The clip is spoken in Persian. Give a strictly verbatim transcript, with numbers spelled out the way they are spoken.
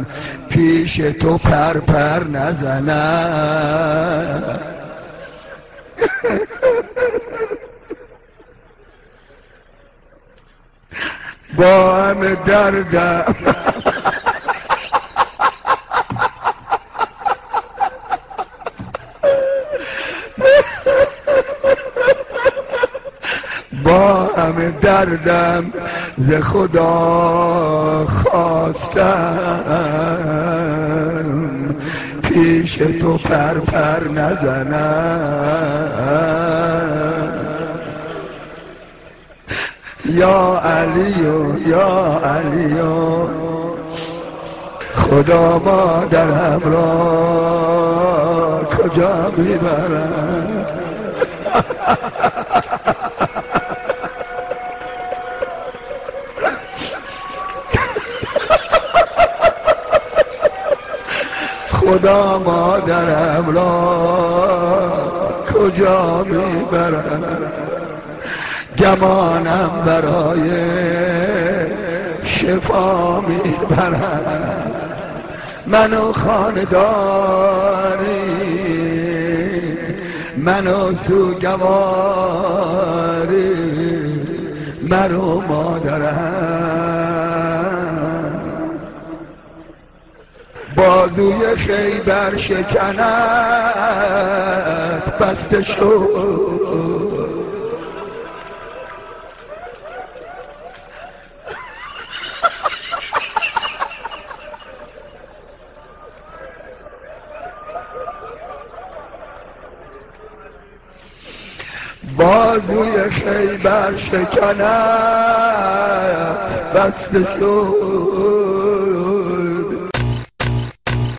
پیش تو پر پر نزنم. با همه دردم با همه دردم ز خدا خواستم پیش تو پر پر نزنم. یا علیو یا علیو خدا مادرم را کجا میبرم؟ خدا مادرم را کجا میبرم؟ گمانم برای شفا میبرم. منو خانداری منو سوگواری منو مادرم. بازوی خیبر شکنت بسته شد بازوی خیبر شکنت بسته شد